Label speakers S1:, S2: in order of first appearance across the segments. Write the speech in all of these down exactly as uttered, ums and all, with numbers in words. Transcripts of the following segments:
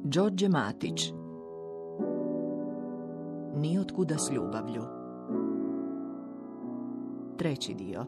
S1: Đorđe Matić. Nijotkuda s ljubavlju. Treći dio.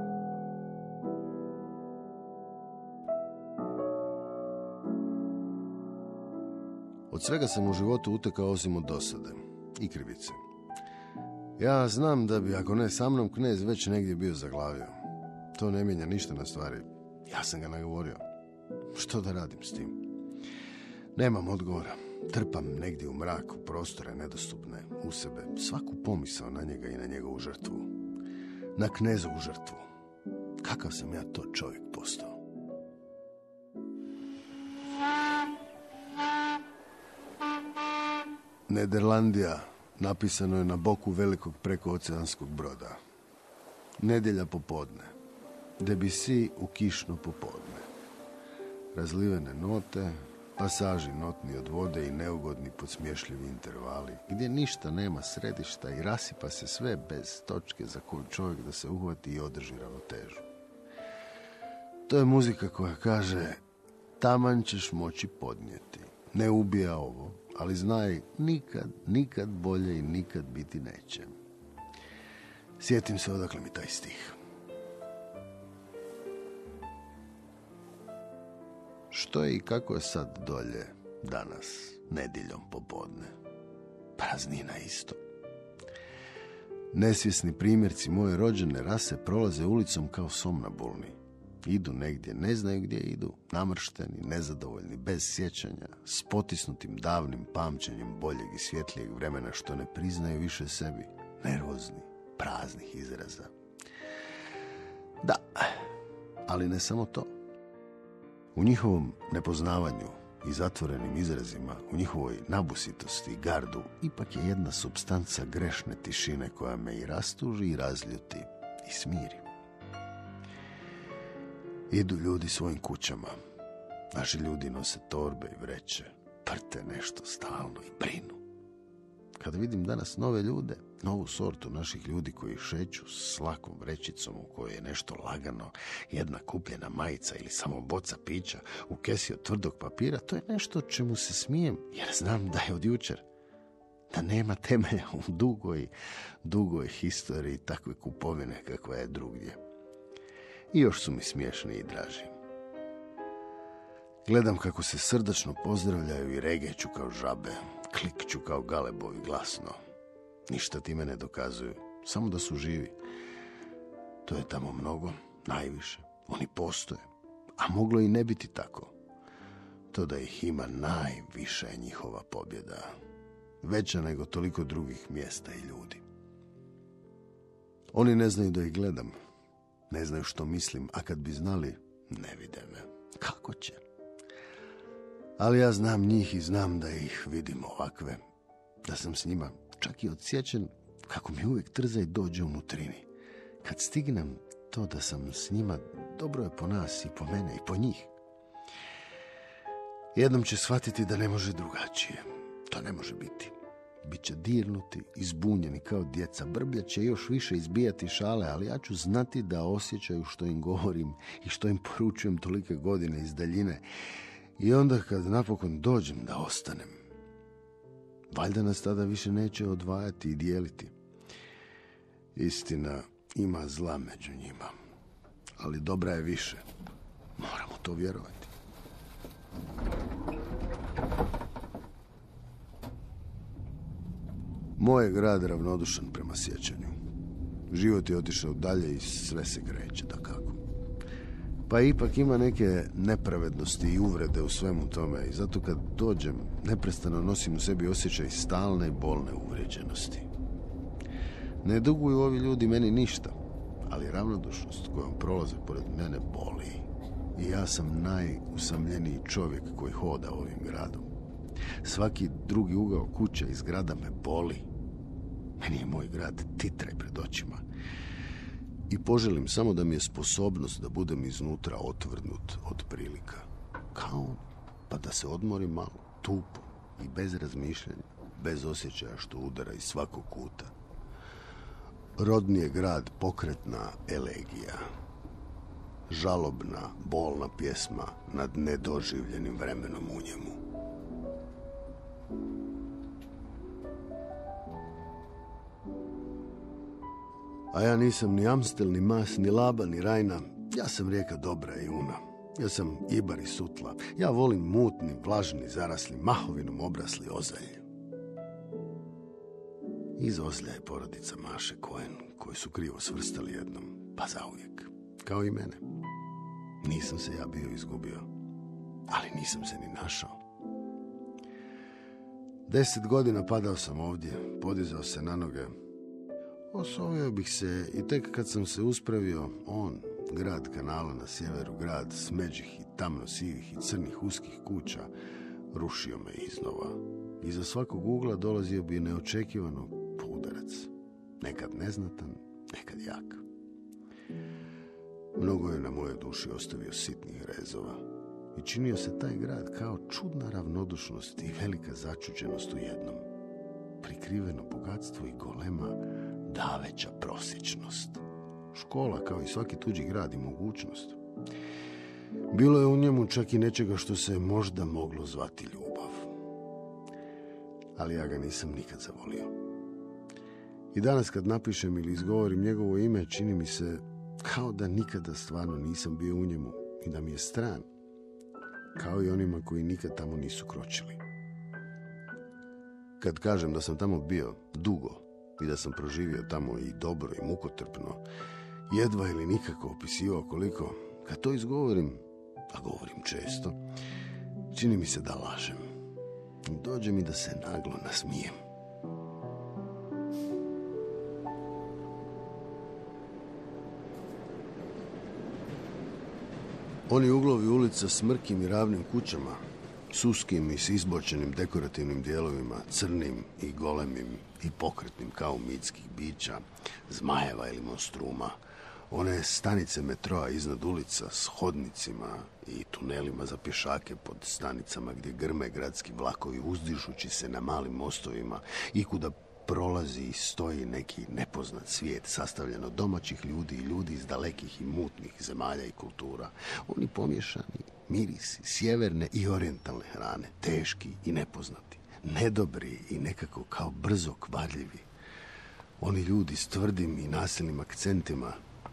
S2: Od svega sam u životu utekao osim od dosade i krivice. Ja znam da bi, ako ne sa mnom, knez već negdje bio zaglavio. To ne mijenja ništa na stvari. Ja sam ga nagovorio. Što da radim s tim? Nemam odgovora. Trpam negdje u mrak, u prostore nedostupne, u sebe, svaku pomisao na njega i na njegovu žrtvu. Na knezovu žrtvu. Kakav sam ja to čovjek postao? Nederlandija napisano je na boku velikog prekooceanskog broda. Nedjelja popodne. Debussy u kišno popodne. Razlivene note, pasaži notni od vode i neugodni podsmješljivi intervali, gdje ništa nema središta i rasipa se sve bez točke za koju čovjek da se uhvati i održi ravnotežu. To je muzika koja kaže: taman ćeš moći podnijeti. Ne ubija ovo, ali znaj, nikad, nikad bolje i nikad biti neće. Sjetim se odakle mi taj stih. Što je i kako je sad dolje danas, nedjeljom popodne? Praznina isto. Nesvjesni primjerci moje rođene rase prolaze ulicom kao somnambulni. Idu negdje, ne znaju gdje idu, namršteni, nezadovoljni, bez sjećanja, s potisnutim davnim pamćenjem boljeg i svjetlijeg vremena što ne priznaju više sebi, nervozni, praznih izraza. Da, ali ne samo to. U njihovom nepoznavanju i zatvorenim izrazima, u njihovoj nabusitosti i gardu, ipak je jedna supstanca grešne tišine koja me i rastuži i razljuti i smiri. Idu ljudi svojim kućama. Naši ljudi nose torbe i vreće, prte nešto stalno i brinu. Kada vidim danas nove ljude, novu sortu naših ljudi koji šeću s lakom vrećicom u kojoj je nešto lagano, jedna kupljena majica ili samo boca pića u kesi od tvrdog papira, to je nešto čemu se smijem, jer znam da je od jučer, da nema temelja u dugoj, dugoj historiji takve kupovine kakva je drugdje. I još su mi smiješni i draži. Gledam kako se srdačno pozdravljaju i regeću kao žabe, klikću kao galebovi glasno. Ništa time ne dokazuju, samo da su živi. To je tamo mnogo, najviše. Oni postoje, a moglo i ne biti tako. To da ih ima najviše je njihova pobjeda. Veća nego toliko drugih mjesta i ljudi. Oni ne znaju da ih gledam. Ne znaju što mislim, a kad bi znali, ne vide me. Kako će? Ali ja znam njih i znam da ih vidim ovakve. Da sam s njima čak i odsječen, kako mi uvijek trza i dođe u nutrini. Kad stignem to da sam s njima, dobro je po nas i po mene i po njih. Jednom će shvatiti da ne može drugačije. To ne može biti. Biće dirnuti, izbunjeni kao djeca, brbljaće još više izbijati šale, ali ja ću znati da osjećaju što im govorim i što im poručujem tolike godine iz daljine. I onda kad napokon dođem da ostanem, valjda nas tada više neće odvajati i dijeliti. Istina, ima zla među njima, ali dobra je više. Moramo to vjerovati. Moj je grad ravnodušan prema sjećanju. Život je otišao dalje i sve se kreće, dakako. Pa ipak ima neke nepravednosti i uvrede u svemu tome i zato kad dođem, neprestano nosim u sebi osjećaj stalne i bolne uvrijeđenosti. Ne duguju ovi ljudi meni ništa, ali ravnodušnost kojom prolaze pored mene boli. I ja sam najusamljeniji čovjek koji hoda ovim gradom. Svaki drugi ugao kuća i zgrada me boli. Meni je moj grad titraj pred očima. I poželim samo da mi je sposobnost da budem iznutra otvrnut od prilika. Kao pa da se odmorim malo, tupo i bez razmišljanja, bez osjećaja što udara iz svakog kuta. Rodni je grad pokretna elegija. Žalobna, bolna pjesma nad nedoživljenim vremenom u njemu. A ja nisam ni Amstel, ni Mas, ni Laba, ni Rajna. Ja sam rijeka dobra i una. Ja sam Ibar i Sutla. Ja volim mutni, vlažni, zarasli, mahovinom obrasli ozalj. Iz Ozlja je porodica Maše Cohen, koju su krivo svrstali jednom, pa zauvijek. Kao i mene. Nisam se ja bio izgubio, ali nisam se ni našao. Deset godina padao sam ovdje, podizao se na noge. Osovio bih se i tek kad sam se uspravio, on, grad kanala na sjeveru, grad smeđih i tamno sivih i crnih uskih kuća, rušio me iznova. Iza svakog ugla dolazio bi neočekivano udarac. Nekad neznatan, nekad jak. Mnogo je na mojoj duši ostavio sitnih rezova i činio se taj grad kao čudna ravnodušnost i velika začuđenost u jednom. Prikriveno bogatstvo i golema daveća prosječnost. Škola, kao i svaki tuđi grad, i mogućnost. Bilo je u njemu čak i nečega što se možda moglo zvati ljubav. Ali ja ga nisam nikad zavolio. I danas kad napišem ili izgovorim njegovo ime, čini mi se kao da nikada stvarno nisam bio u njemu i da mi je stran, kao i onima koji nikad tamo nisu kročili. Kad kažem da sam tamo bio dugo i da sam proživio tamo i dobro i mukotrpno, jedva ili nikako opisivao koliko, kad to izgovorim, a govorim često, čini mi se da lažem. Dođe mi da se naglo nasmijem. Oni uglovi ulica s mrkim i ravnim kućama, s uskim i s izbočenim dekorativnim dijelovima, crnim i golemim i pokretnim kao mitskih bića, zmajeva ili monstruma, one stanice metroa iznad ulica s hodnicima i tunelima za pješake pod stanicama gdje grme gradski vlakovi uzdižući se na malim mostovima i kuda prolazi i stoji neki nepoznat svijet sastavljen od domaćih ljudi i ljudi iz dalekih i mutnih zemalja i kultura. Oni pomiješani mirisi sjeverne i orijentalne hrane, teški i nepoznati, nedobri i nekako kao brzo kvarljivi. Oni ljudi s tvrdim i nasilnim akcentima,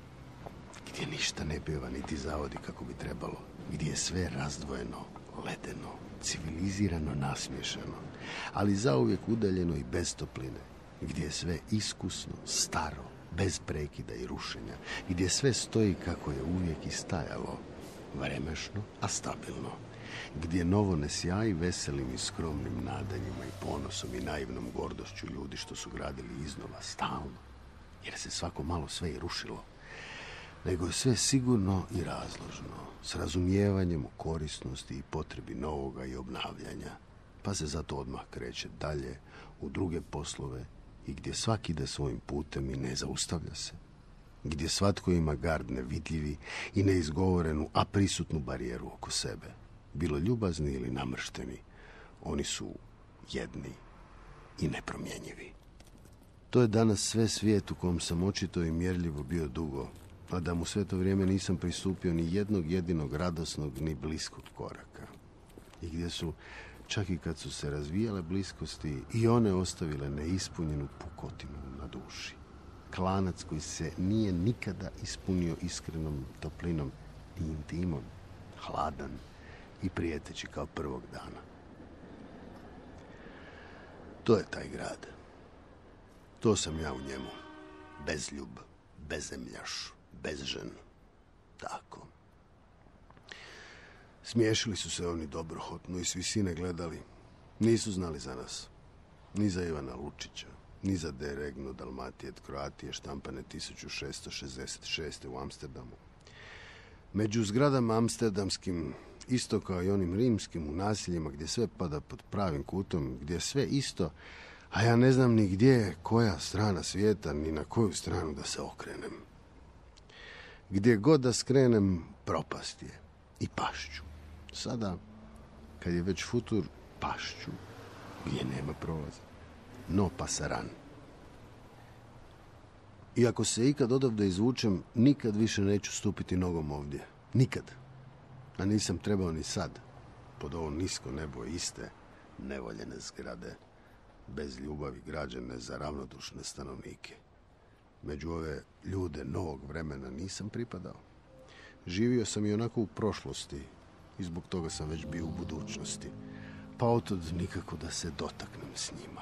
S2: gdje ništa ne pjeva niti zavodi kako bi trebalo, gdje je sve razdvojeno, ledeno, civilizirano, nasmiješeno, ali zauvijek udaljeno i bez topline, gdje je sve iskusno, staro, bez prekida i rušenja, gdje sve stoji kako je uvijek i stajalo, vremešno, a stabilno, gdje novo ne sjaji veselim i skromnim nadanjima i ponosom i naivnom gordošću ljudi što su gradili iznova stalno, jer se svako malo sve i rušilo, nego je sve sigurno i razložno, s razumijevanjem u korisnosti i potrebi novoga i obnavljanja, pa se zato odmah kreće dalje u druge poslove i gdje svaki ide svojim putem i ne zaustavlja se, gdje svatko ima gard nevidljivi i neizgovorenu, a prisutnu barijeru oko sebe. Bilo ljubazni ili namršteni, oni su jedni i nepromjenjivi. To je danas sve svijet u kom sam očito i mjerljivo bio dugo, a da mu sve to vrijeme nisam pristupio ni jednog jedinog radosnog ni bliskog koraka. I gdje su, čak i kad su se razvijale bliskosti, i one ostavile neispunjenu pukotinu na duši. Klanac koji se nije nikada ispunio iskrenom toplinom i intimom, hladan i prijeteći kao prvog dana. To je taj grad. To sam ja u njemu. Bezljub, bezemljaš, bezžen. Tako. Smiješili su se oni dobrohotno i s visine gledali. Nisu znali za nas. Ni za Ivana Lučića, ni za De Regno Dalmatije et Kroatije štampane tisuću šesto šezdeset šeste u Amsterdamu. Među zgradama amsterdamskim, isto kao i onim rimskim, u naseljima gdje sve pada pod pravim kutom, gdje sve isto, a ja ne znam ni gdje je koja strana svijeta, ni na koju stranu da se okrenem. Gdje god da skrenem, propast je i pašću. Sada, kad je već futur, pašću, gdje nema prolaza. No pasaran. I ako se ikad odavde izvučem, nikad više neću stupiti nogom ovdje. Nikad. A nisam trebao ni sad. Pod ovo nisko nebo iste, nevoljene zgrade, bez ljubavi građene za ravnodušne stanovnike. među ove ljude novog vremena nisam pripadao. Živio sam i onako u prošlosti i zbog toga sam već bio u budućnosti, pa otod nikako da se dotaknem s njima.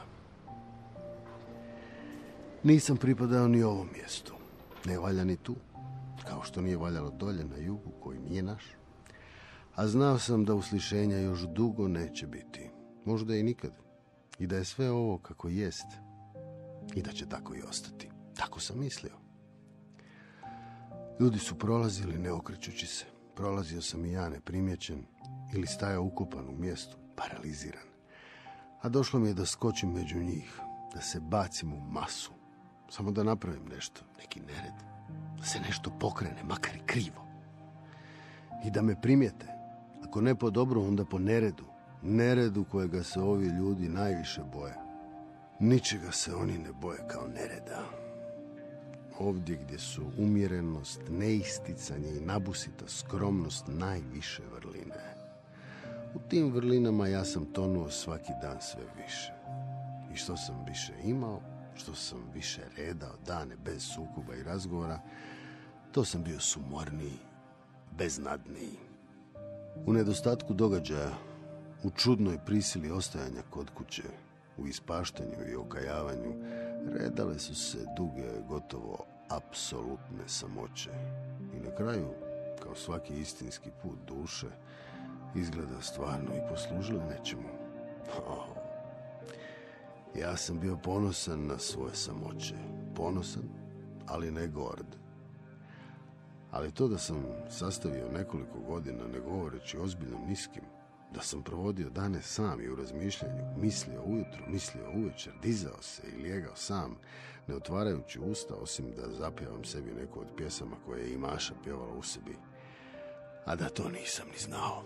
S2: Nisam pripadao ni ovom mjestu, ne valja ni tu, kao što nije valjalo dolje na jugu koji nije naš. A znao sam da uslišenja još dugo neće biti, možda i nikad, i da je sve ovo kako jest i da će tako i ostati. Tako sam mislio. Ljudi su prolazili ne okrećući se. Prolazio sam i ja neprimjećen ili stajao ukopan u mjestu, paraliziran. A došlo mi je da skočim među njih, da se bacim u masu, samo da napravim nešto, neki nered, da se nešto pokrene, makar i krivo. I da me primijete, ako ne po dobru, onda po neredu, neredu kojega se ovi ljudi najviše boje. Ničega se oni ne boje kao nereda. Ovdje gdje su umjerenost, neisticanje i nabusita skromnost najviše vrline. U tim vrlinama ja sam tonuo svaki dan sve više. I što sam više imao, što sam više redao dane bez sukoba i razgovora, to sam bio sumorniji, beznadniji. U nedostatku događaja, u čudnoj prisili ostajanja kod kuće, u ispaštanju i okajavanju, redale su se duge, gotovo apsolutne samoće. I na kraju, kao svaki istinski put duše, izgleda stvarno i poslužile nečemu. Oh. Ja sam bio ponosan na svoje samoće. Ponosan, ali ne gord. Ali to da sam sastavio nekoliko godina ne govoreći ozbiljno niskim, da sam provodio dane sam i u razmišljanju, mislio ujutro, mislio uvečer, dizao se i lijegao sam, ne otvarajući usta, osim da zapjevam sebi neku od pjesama koje je i Maša pjevala u sebi. A da to nisam ni znao.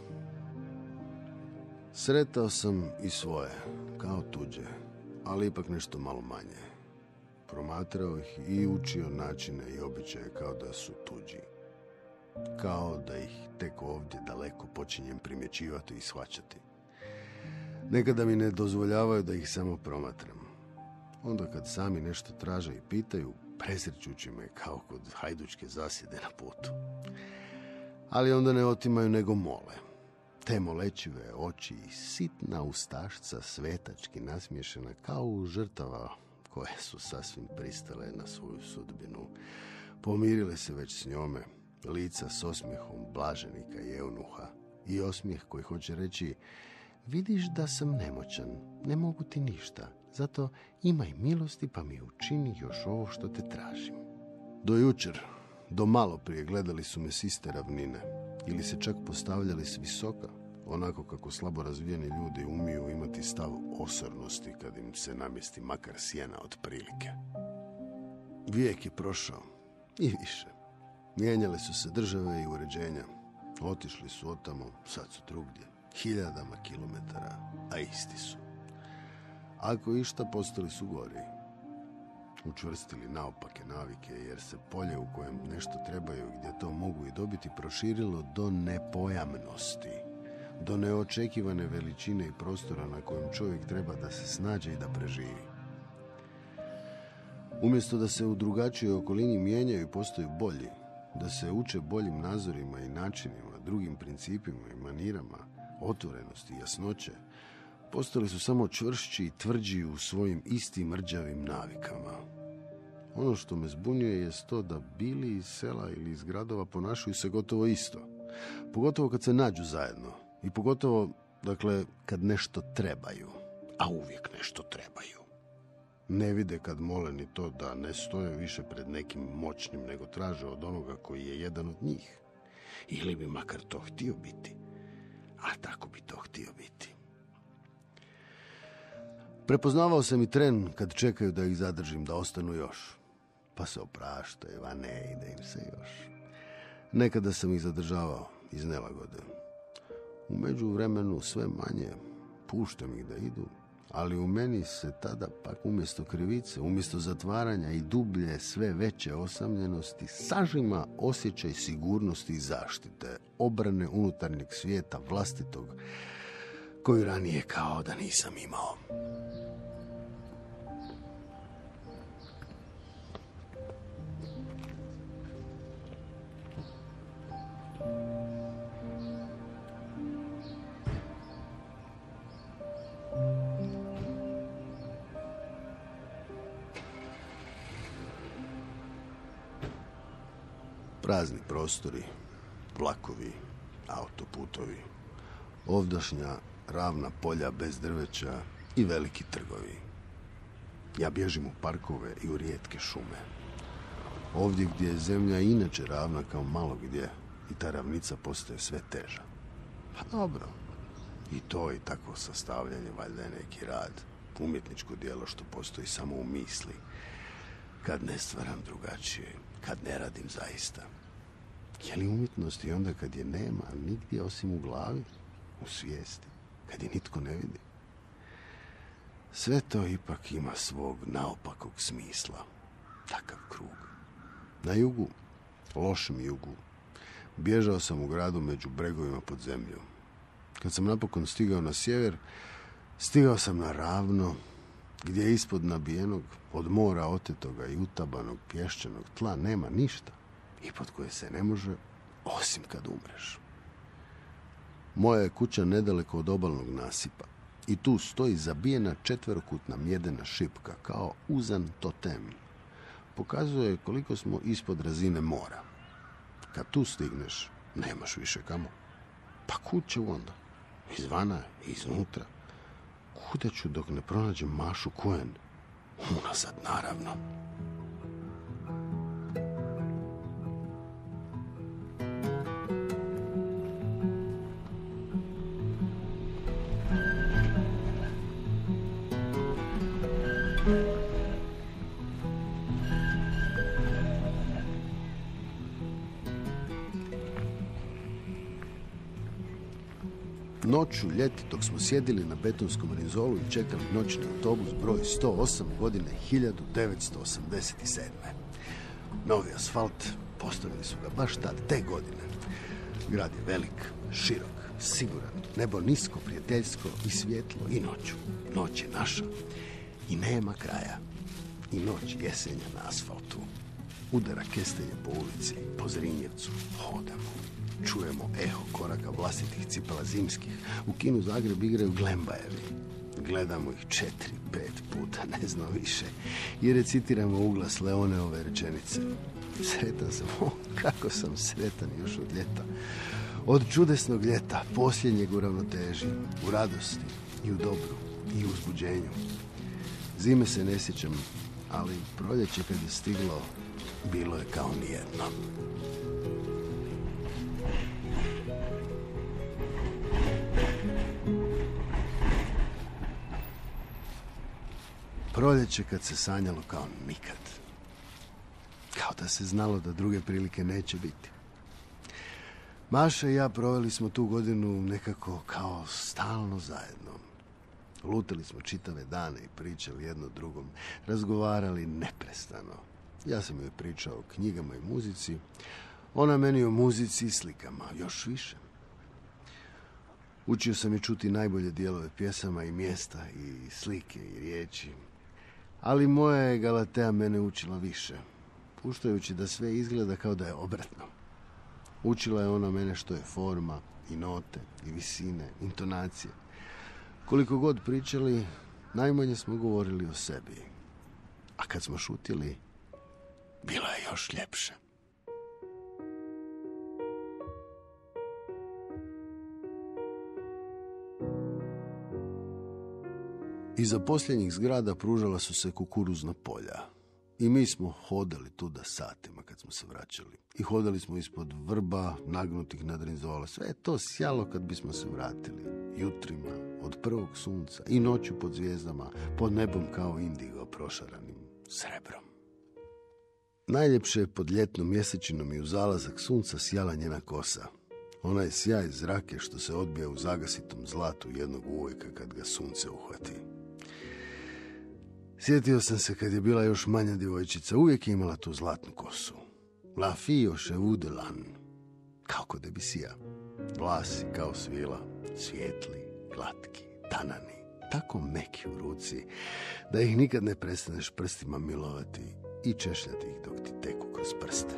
S2: Sretao sam i svoje, kao tuđe, ali ipak nešto malo manje. Promatrao ih i učio načine i običaje kao da su tuđi. Kao da ih tek ovdje daleko počinjem primjećivati i shvaćati. Nekada mi ne dozvoljavaju da ih samo promatram. Onda kad sami nešto traže i pitaju, presrećući me kao kod hajdučke zasjede na putu. Ali onda ne otimaju nego mole. Te molečive oči i sitna ustašca svetački nasmiješena kao u žrtava koje su sasvim pristale na svoju sudbinu. Pomirile se već s njome, lica s osmijehom blaženika i eunuha i osmijeh koji hoće reći: vidiš da sam nemoćan, ne mogu ti ništa, zato imaj milosti pa mi učini još ovo što te tražim. Do jučer, do malo prije gledali su me s iste ravnine ili se čak postavljali s visoka, onako kako slabo razvijeni ljudi umiju imati stav osornosti kad im se namjesti makar sjena od prilike. Vijek je prošao i više. Mijenjale su se države i uređenja. Otišli su otamo, sad su drugdje, hiljadama kilometara, a isti su. Ako išta, postali su gori. Učvrstili naopake navike, jer se polje u kojem nešto trebaju i gdje to mogu i dobiti proširilo do nepojamnosti, do neočekivane veličine i prostora na kojem čovjek treba da se snađe i da preživi. Umjesto da se u drugačijoj okolini mijenjaju i postaju bolji, da se uče boljim nazorima i načinima, drugim principima i manirama, otvorenosti i jasnoće, postali su samo čvršći i tvrđi u svojim istim rđavim navikama. Ono što me zbunjuje je to da bili iz sela ili iz gradova ponašaju se gotovo isto. Pogotovo kad se nađu zajedno. I pogotovo, dakle, kad nešto trebaju. A uvijek nešto trebaju. Ne vide kad mole ni to da ne stoje više pred nekim moćnim, nego traže od onoga koji je jedan od njih. Ili bi makar to htio biti. A tako bi to htio biti. Prepoznavao sam i tren kad čekaju da ih zadržim, da ostanu još. Pa se opraštaju, a ne ide im se još. Nekada sam ih zadržavao iz nelagode. U međuvremenu sve manje puštam ih da idu, ali u meni se tada pak umjesto krivice, umjesto zatvaranja i dublje sve veće osamljenosti sažima osjećaj sigurnosti i zaštite, obrane unutarnjeg svijeta vlastitog, koju ranije kao da nisam imao. Prazni prostori, vlakovi, autoputovi, ovdašnja ravna polja bez drveća i veliki trgovi. Ja bježim u parkove i u rijetke šume. Ovdje gdje je zemlja inače ravna kao malo gdje i ta ravnica postaje sve teža. Pa dobro, i to i takvo sastavljanje valjda je neki rad, umjetničko djelo što postoji samo u misli, kad ne stvaram drugačije, kad ne radim zaista. Je li umjetnost i onda kad je nema nigdje osim u glavi, u svijesti, kad je nitko ne vidi? Sve to ipak ima svog naopakog smisla. Takav krug. Na jugu, lošem jugu, bježao sam u gradu među bregovima pod zemljom. Kad sam napokon stigao na sjever, stigao sam na ravno, gdje je ispod nabijenog, od mora otetoga i utabanog pješčanog tla nema ništa, i pod koje se ne može, osim kad umreš. Moja je kuća nedaleko od obalnog nasipa i tu stoji zabijena četverokutna mjedena šipka kao uzan totem. Pokazuje koliko smo ispod razine mora. Kad tu stigneš, nemaš više kamo. Pa kud će onda? Izvana i iznutra. Kuda ću dok ne pronađem Mašu Cohen? Unazad, naravno. Noću, ljeti, dok smo sjedili na betonskom rinzolu i čekali noćni autobus broj sto osam godine hiljadu devetsto osamdeset sedme. Novi asfalt, postavili su ga baš tad, te godine. Grad je velik, širok, siguran, nebo nisko, prijateljsko i svjetlo i noću. Noć je naša i nema kraja. I noć jesenja na asfaltu. Udara kestenje po ulici, po Zrinjevcu, hodamo. Čujemo eho koraka vlastitih cipela zimskih. U kinu Zagreb igraju Glembajevi. Gledamo ih četiri, pet puta, ne znam više. I recitiramo uglas Leoneove rečenice. Sretan sam, o, kako sam sretan još od ljeta. Od čudesnog ljeta, posljednjeg u ravnoteži, u radosti i u dobru i u uzbuđenju. Zime se ne sjećam, ali proljeće kad je stiglo, bilo je kao nijedno. Proljeće kad se sanjalo kao nikad. Kao da se znalo da druge prilike neće biti. Maša i ja proveli smo tu godinu nekako kao stalno zajedno. Lutali smo čitave dane i pričali jedno drugom. Razgovarali neprestano. Ja sam joj pričao o knjigama i muzici. Ona meni o muzici i slikama. Još više. Učio sam je čuti najbolje dijelove pjesama i mjesta i slike i riječi. Ali moja je Galatea mene učila više, puštajući da sve izgleda kao da je obratno. Učila je ona mene što je forma i note i visine, intonacije. Koliko god pričali, najmanje smo govorili o sebi. A kad smo šutili, bilo je još ljepše. Iza posljednjih zgrada pružala su se kukuruzna polja. I mi smo hodali tuda satima kad smo se vraćali. I hodali smo ispod vrba, nagnutih nad rinzola. Sve je to sjalo kad bismo se vratili. Jutrima, od prvog sunca i noću pod zvijezdama, pod nebom kao indigo prošaranim srebrom. Najljepše je pod ljetnom mjesečinom i u zalazak sunca sjala njena kosa. Ona je sjaj zrake što se odbija u zagasitom zlatu jednog uvijeka kad ga sunce uhvati. Sjetio sam se kad je bila još manja djevojčica, uvijek je imala tu zlatnu kosu. La fille cheveux de l'âne, kao kod Debussyja. Vlasi kao svila, svijetli, glatki, tanani, tako meki u ruci, da ih nikad ne prestaneš prstima milovati i češljati ih dok ti teku kroz prste.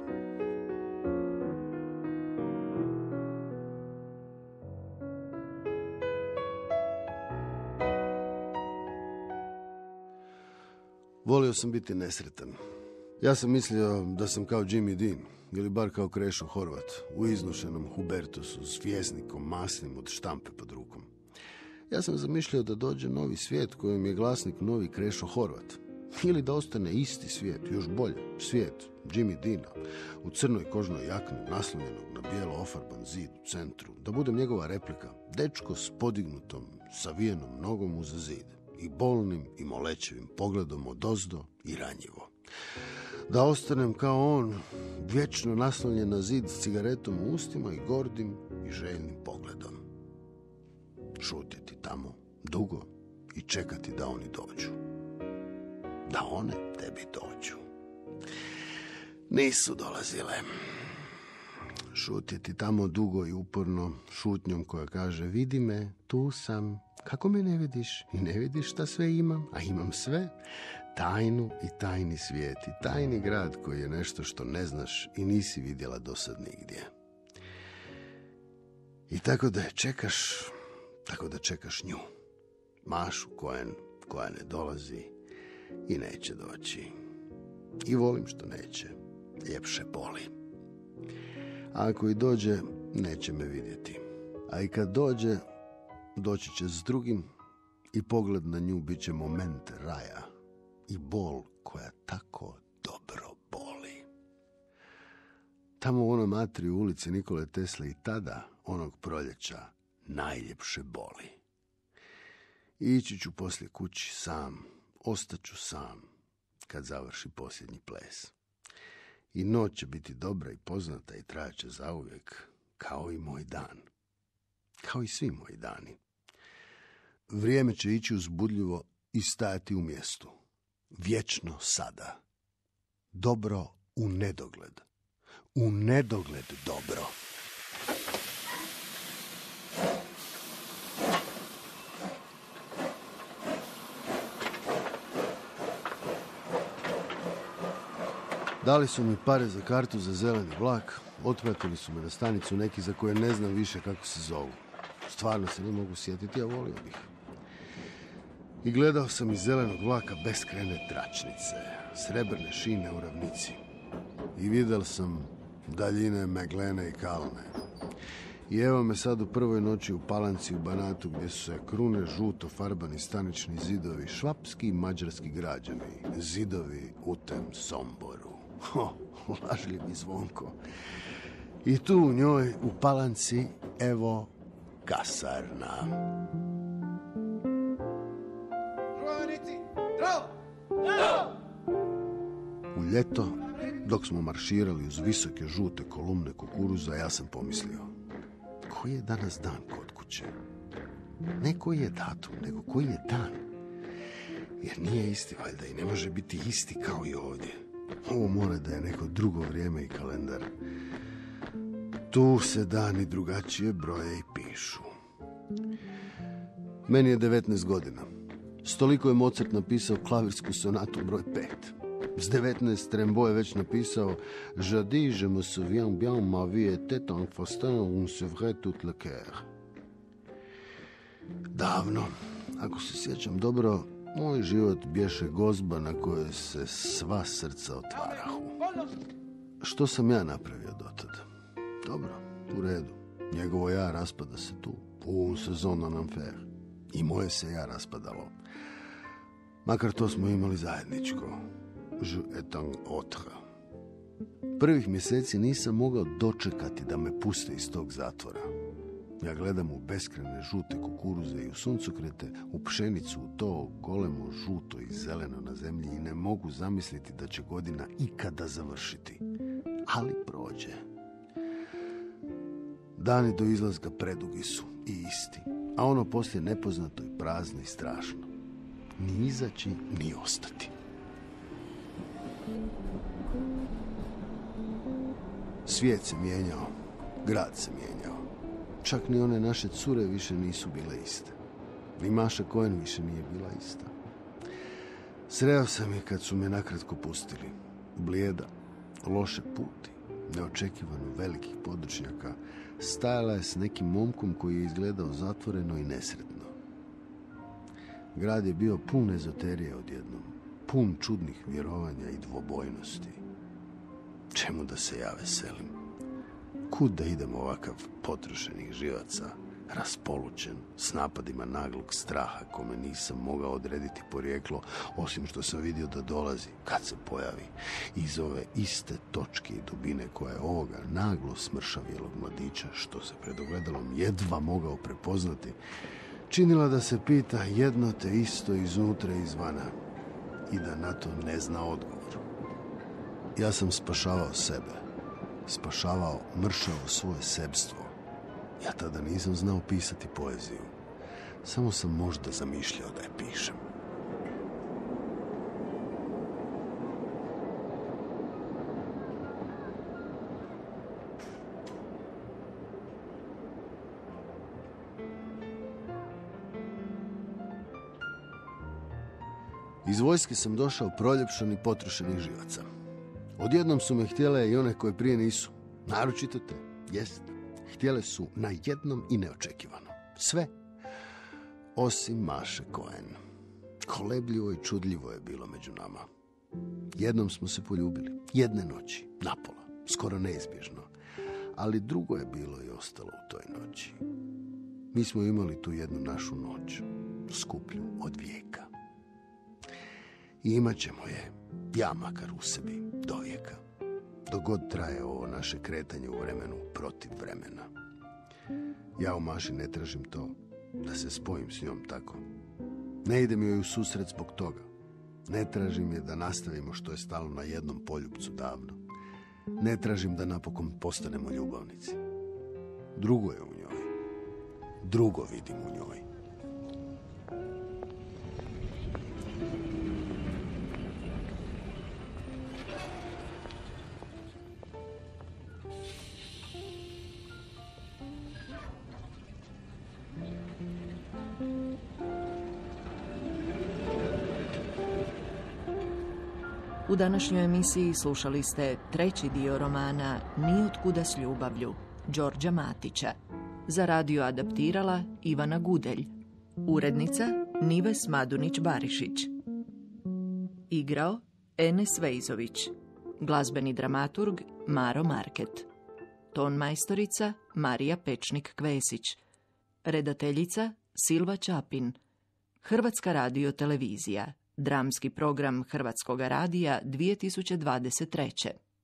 S2: Volio sam biti nesretan. Ja sam mislio da sam kao Jimmy Dean, ili bar kao Krešo Horvat, u iznušenom Hubertusu s vjesnikom masnim od štampe pod rukom. Ja sam zamišljao da dođe novi svijet kojem je glasnik novi Krešo Horvat. Ili da ostane isti svijet, još bolje, svijet Jimmy Deana, u crnoj kožnoj jakni, naslonjenog na bijelo ofarban zid u centru, da budem njegova replika, dečko s podignutom, savijenom nogom uz zid, i bolnim i molećevim pogledom odozdo i ranjivo. Da ostanem kao on, vječno naslonjen na zid s cigaretom u ustima i gordim i željnim pogledom. Šutjeti tamo dugo i čekati da oni dođu. Da one tebi dođu. Nisu dolazile. Šutjeti tamo dugo i uporno, šutnjom koja kaže: vidi me, tu sam, kako me ne vidiš? I ne vidiš šta sve imam, a imam sve. Tajnu i tajni svijet i tajni grad koji je nešto što ne znaš i nisi vidjela do sad nigdje. I tako da je čekaš, tako da čekaš nju. Mašu Cohen, koja ne dolazi i neće doći. I volim što neće. Ljepše boli. A ako i dođe, neće me vidjeti. A i kad dođe, doći će s drugim i pogled na nju bit će moment raja i bol koja tako dobro boli. Tamo u onoj matri u ulici Nikole Tesle i tada, onog proljeća, najljepše boli. I ići ću poslije kući sam, ostaću sam kad završi posljednji ples. I noć će biti dobra i poznata i trajaće zauvijek, kao i moj dan. Kao i svi moji dani. Vrijeme će ići uzbudljivo i stajati u mjestu. Vječno sada. Dobro u nedogled. U nedogled dobro. Dali su mi pare za kartu za zeleni vlak, otpratili su me na stanicu neki za koje ne znam više kako se zovu. Stvarno se ne mogu sjetiti, a volio bih. I gledao sam iz zelenog vlaka beskrajne tračnice, srebrne šine u ravnici. I vidjel sam daljine Meglene i Kalne. I evo me sad u prvoj noći u Palanci u Banatu, gdje su se krune žuto farbani stanični zidovi, švapski i mađarski građani, zidovi u tem Somboru. Ho, lažljivi Zvonko. I tu u njoj, u Palanci, evo kasarna. U ljeto, dok smo marširali uz visoke žute kolumne kukuruza, ja sam pomislio: koji je danas dan kod kuće? Ne koji je datum, nego koji je dan. Jer nije isti, valjda, i ne može biti isti kao i ovdje. Ovo mora da je neko drugo vrijeme i kalendar. Tu se dani drugačije broje i pišu. Meni je devetnaest godina. S toliko je Mozart napisao klavirsku sonatu broj pet. S devetnaest Rimbaud je već napisao Jadi je me souviens bien ma vie était un festin où se vrai tout le cœur. Davno, ako se sjećam dobro, moj život bješe gozba na kojoj se sva srca otvarahu. Što sam ja napravio dotad? Dobro, u redu. Njegovo ja raspada se tu, u sezon en enfer. I moje se ja raspadalo. Makar to smo imali zajedničko. Je et un autre. Prvih mjeseci nisam mogao dočekati da me puste iz tog zatvora. Ja gledam u beskrajne žute kukuruze i u suncokrete, u pšenicu, u to golemo žuto i zeleno na zemlji i ne mogu zamisliti da će godina ikada završiti. Ali prođe. Dani do izlaska predugi su i isti, a ono poslije nepoznato i prazno i strašno. Ni izaći, ni ostati. Svijet se mijenjao, grad se mijenjao. Čak ni one naše cure više nisu bile iste. Ni Maša Cohen više nije bila ista. Sreo sam je kad su me nakratko pustili. Blijeda, loše puti, neočekivano velikih područnjaka, stajala je s nekim momkom koji je izgledao zatvoreno i nesretno. Grad je bio pun ezoterije odjednom, pun čudnih vjerovanja i dvobojnosti. Čemu da se ja veselim? Kud da idem ovakav potrošenih živaca, raspolučen, s napadima naglog straha kome nisam mogao odrediti porijeklo, osim što sam vidio da dolazi, kad se pojavi, iz ove iste točke i dubine koja je ovoga naglo smršavjelog mladića, što se pred ogledalom jedva mogao prepoznati, činila da se pita jedno te isto iznutra i izvana i da na to ne zna odgovor. Ja sam spašavao sebe, spašavao, mršao svoje sebstvo. Ja tada nisam znao pisati poeziju. Samo sam možda zamišljao da je pišem. Iz vojske sam došao proljepšan i potrošenih živaca. Odjednom su me htjele i one koje prije nisu. Naročito te, jest. Htjele su na jednom i neočekivano. Sve. Osim Maše Cohen. Kolebljivo i čudljivo je bilo među nama. Jednom smo se poljubili. Jedne noći. Napola. Skoro neizbježno. Ali drugo je bilo i ostalo u toj noći. Mi smo imali tu jednu našu noć. Skuplju od vijeka. I imat ćemo je, ja makar u sebi, do vijeka. Dok god traje ovo naše kretanje u vremenu protiv vremena. Ja u Maši ne tražim to, da se spojim s njom tako. Ne idem joj u susret zbog toga. Ne tražim je da nastavimo što je stalo na jednom poljupcu davno. Ne tražim da napokon postanemo ljubavnici. Drugo je u njoj. Drugo vidim u njoj.
S1: U današnjoj emisiji slušali ste treći dio romana Nijotkuda s ljubavlju, Đorđa Matića. Za radio adaptirala Ivana Gudelj. Urednica Nives Madunić-Barišić. Igrao Enes Vejzović. Glazbeni dramaturg Maro Market. Tonmajstorica Marija Pečnik-Kvesić. Redateljica Silva Čapin. Hrvatska radiotelevizija. Dramski program Hrvatskoga radija dvije tisuće dvadeset treće.